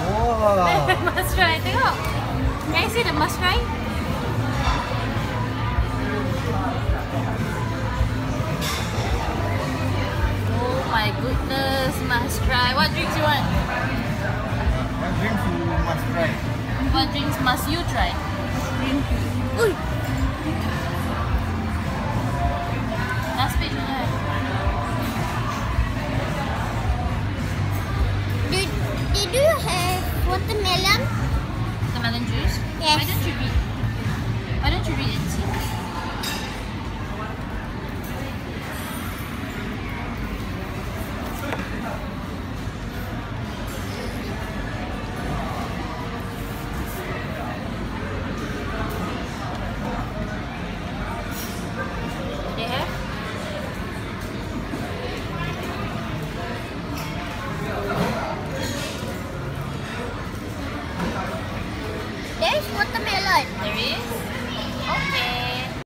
Wow. Must try. Tengok. Can you see the must try? Oh my goodness, must try. What drinks you want? What drinks you must try? What drinks must you try? Green tea. Ui. Last page on that. Did you have watermelon? Watermelon juice? Yes. Why don't you read? Why don't you read and see? They have? There's watermelon. There is? Okay.